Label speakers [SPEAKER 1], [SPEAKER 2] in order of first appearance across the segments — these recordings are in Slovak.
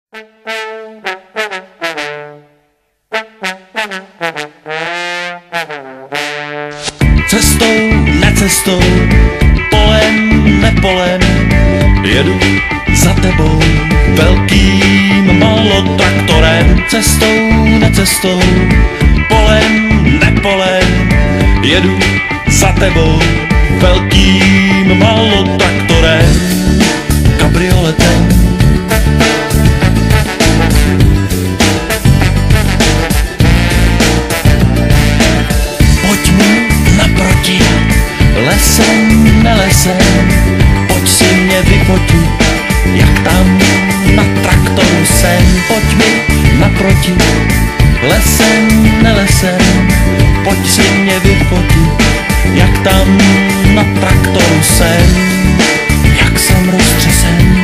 [SPEAKER 1] Cestou, necestou, polem, nepolem, jedu za tebou velkým malotraktorem. Cestou, necestou, polem, nepolem, jedu za tebou velkým malotraktorem, kabrioletem. Pojď mi naproti, lesem, nelesem, pojď si mě vyfotit, jak tam na traktoru jsem. Pojď mi naproti, lesem, nelesem, pojď si mě vyfotit, jak tam na traktoru jsem, jak jsem roztřesen.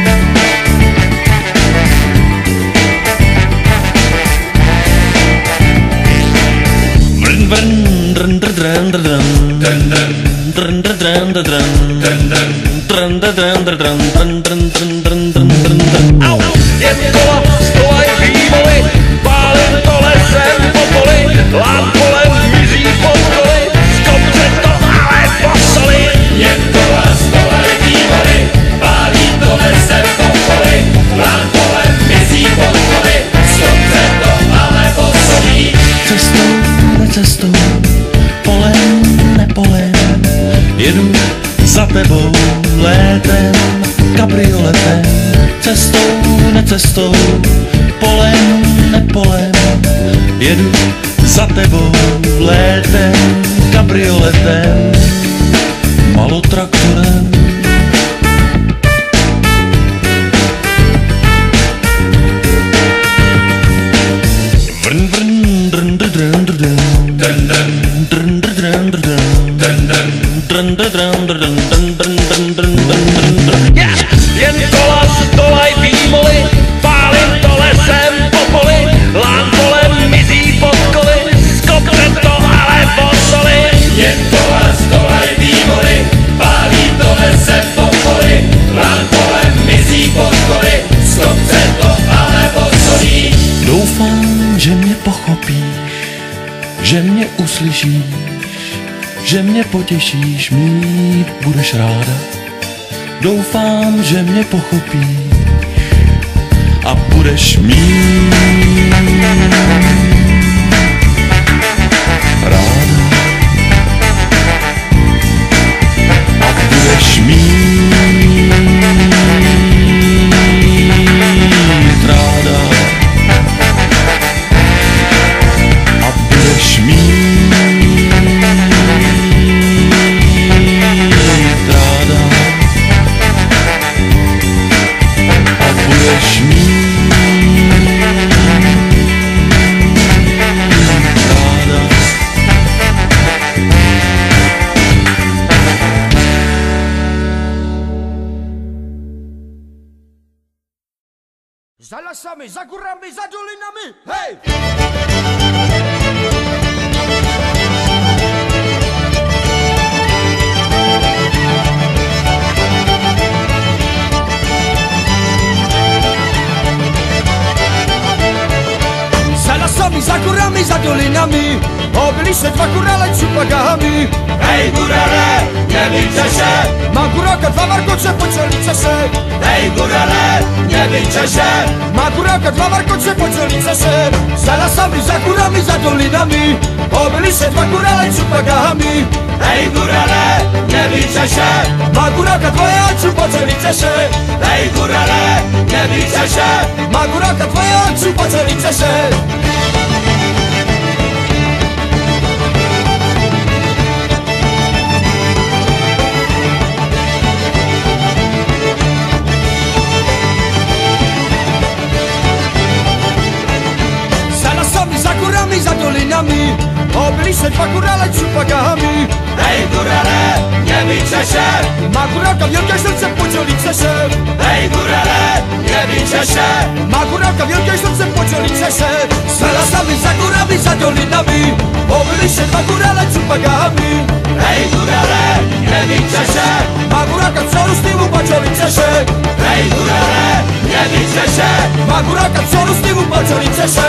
[SPEAKER 1] Vrn, vrn, drn, drn, drn, drn, drn, drn, drn, drn, drn, drn, drn, drn, drn, drn, drn, drn. Au!
[SPEAKER 2] Jen kola, stolaj vývoly, pálím to lesem po poli, lám kolem mizí pod koly, z kopce to ale posoli.
[SPEAKER 3] Jen kola, stolaj vývoly, pálím to lesem po poli, lám kolem mizí pod koly, z kopce to ale posolí.
[SPEAKER 1] Cestou, necestou, polem, nepolem, jedu za tebou létem, kabrioletem. Cestou, necestou, polem, nepolem, jedu za tebou létem, kabrioletem, malotraktorem. Vrn, vrn, drn, drn, drn, drn, drn, drn, drn, drn, drn, drn, drn, drn, drn, drn, drn, drn.
[SPEAKER 2] Jen kola, stolaj vývoly, pálím to lesem po poli, lám kolem mizí pod koly, z kopce to ale posoli.
[SPEAKER 3] Jen kola, stolaj vývoly, pálím to lesem po poli, lám kolem mizí pod koly, z kopce to ale posolí.
[SPEAKER 1] Doufám, že mě pochopíš, že mě uslyšíš, že mě potěšíš, mít budeš ráda. Doufám, že mě pochopíš a budeš mít ráda. A budeš mít ráda. A budeš mít ráda. A budeš mít ráda.
[SPEAKER 4] Za lasami, za gorami, za dolinami, hej! Za lasami, za gorami, za dolinami, objeli se dva gurale čupagami.
[SPEAKER 3] Hej gurale, nevyčeše,
[SPEAKER 4] Má guráka dva varkoče po čelice se.
[SPEAKER 3] hej gurale, nevyčeše,
[SPEAKER 4] Má guráka dva varkoče po čelice se. Za lasami, za gorami, za dolinami, objeli se dva gurale čupagami.
[SPEAKER 3] hej gurale, nevyčeše,
[SPEAKER 4] Má guráka dvojáčů po čelice se.
[SPEAKER 3] hej gurale, nevyčeše,
[SPEAKER 4] Má guráka dvojáčů po čelice se. Za lasami, za gorami, za dolinami, objeli se dva kurále čupakami.
[SPEAKER 3] Hej gurele, nevyčeše,
[SPEAKER 4] Má kurálka veľké srdce, počeli se.
[SPEAKER 3] hej gurele, nevyčeše,
[SPEAKER 4] Má kurálka veľké srdce, počeli se. Za lasami, za kurami, za dolinami, pobili se dva kurále čupakami.
[SPEAKER 3] hej gurele, nevyčeše,
[SPEAKER 4] Má kurálka celú stívu, počeli se.
[SPEAKER 3] hej gurele, nevyčeše,
[SPEAKER 4] Má kurálka celú stívu, počeli se.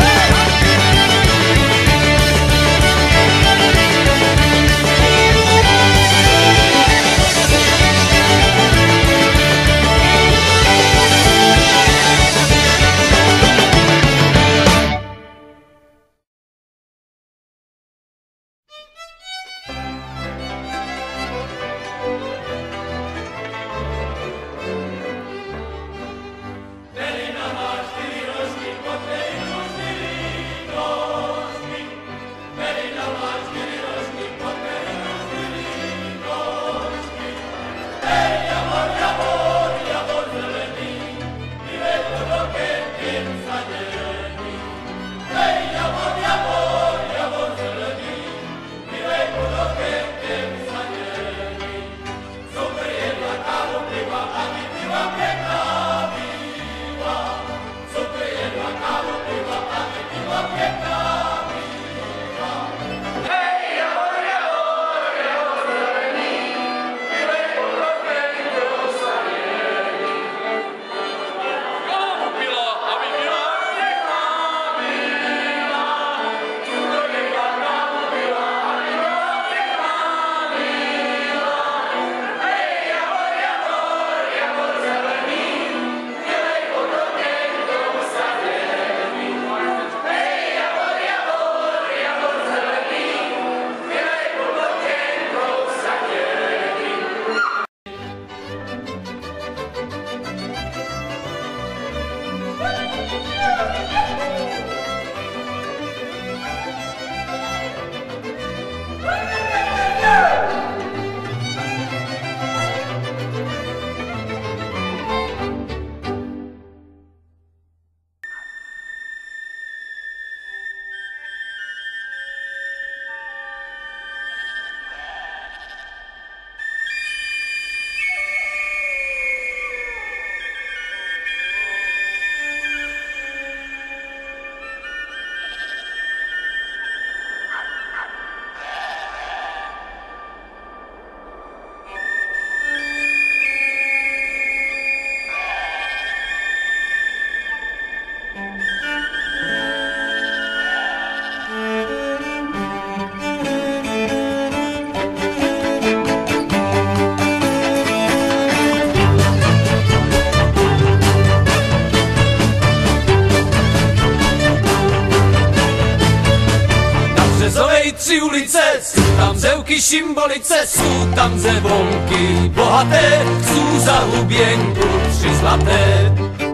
[SPEAKER 5] Tři ulice, jsou tam zevky šimbolice, jsou tam zevonky bohaté, jsou za huběnku 3 zlaté.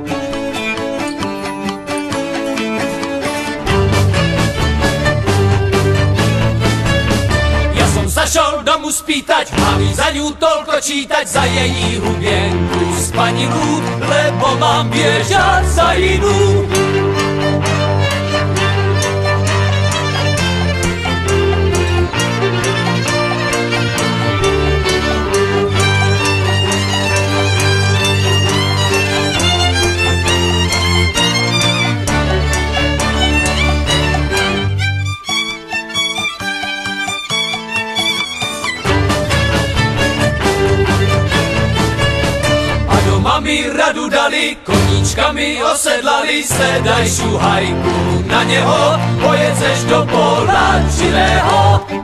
[SPEAKER 5] Ja som zašel domu spýtať, mám za ňu toľko čítať, za její huběnku spaninu, lebo mám biežať za inú. Mi radu dali, koníčkami osedlali, sedaj šuhajku na neho, pojedzeš do pola čilého.